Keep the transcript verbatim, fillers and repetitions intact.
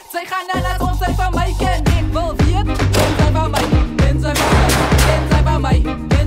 Sy gaan nou laat ons sy van my ken. Ek wil weet, ken sy van my, ken sy van my, ken sy van my.